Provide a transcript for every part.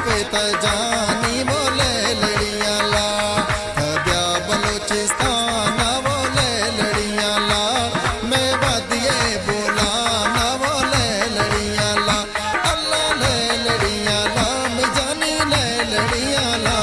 पे जानी बोले लड़िया ला बिया बलोचिस्तान बोले लड़िया ला मैं वादिये बोला ना बोले लड़िया ला अल्लाह ले लड़िया ला मैं जानी ले लड़िया ला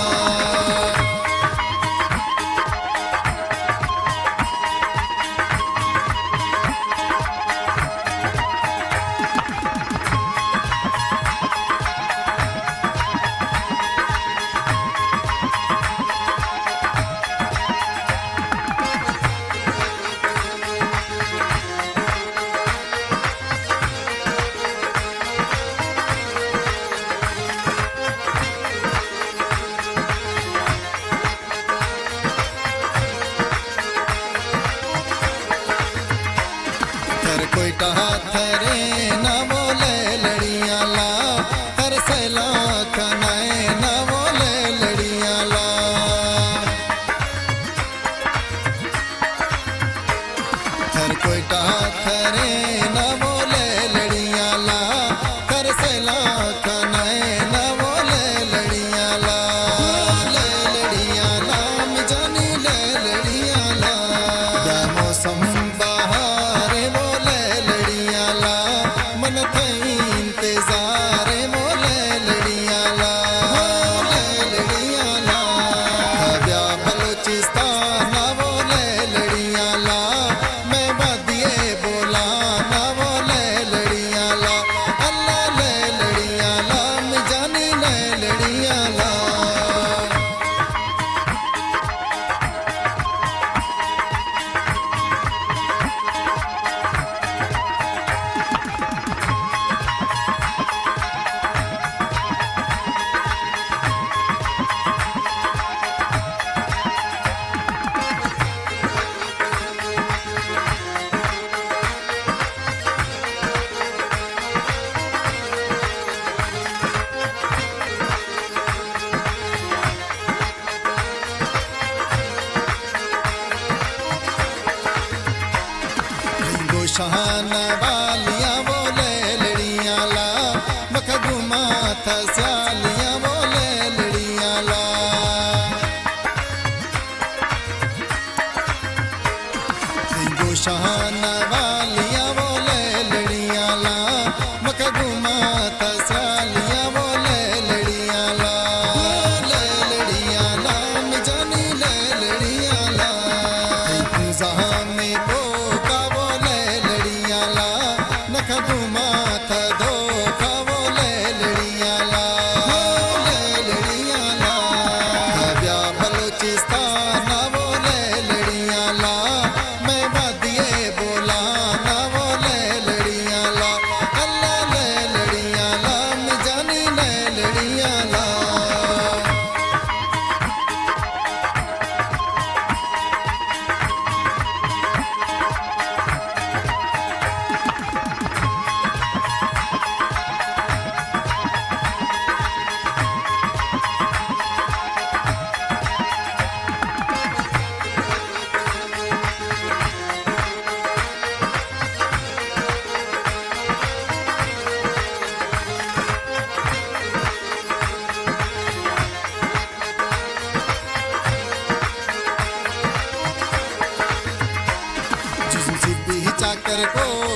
कोई कहा थरे ना बोले लड़िया ला हर सैला खनाए ना बोले लड़िया ला हर कोई कहा थरे ना बोले लड़िया ला हर सैला खनाए ना बोले लड़िया ला ले लड़िया ला मैं जानी ले लड़िया ला या मौसम मन थई इंतजार मोले लड़िया ला ले लड़िया ला बिया बलोचिस्तान बोले लड़िया ला मैं वादिये बोला ना बोले लड़िया ला अल्लाह ले लड़िया ला मैं जानी ले लड़िया ला शान वालिया बोले लड़िया ला मखदुमा था स्यालिया बोले लड़िया ला शान वालिया बोले लड़िया ला मखदुमा था स्यालिया बोले लड़िया ला ले लड़िया ला मैं जानी ले लड़िया ला में नखदुमा था धोखा बोले लड़िया ला ले लड़िया ला बिया बलोचिस्तान बोले लड़िया ला मैं वादिये बोला ना बोले लड़िया ला अल्लाह ले लड़िया ला मैं जानी ले लड़िया ला चाकर को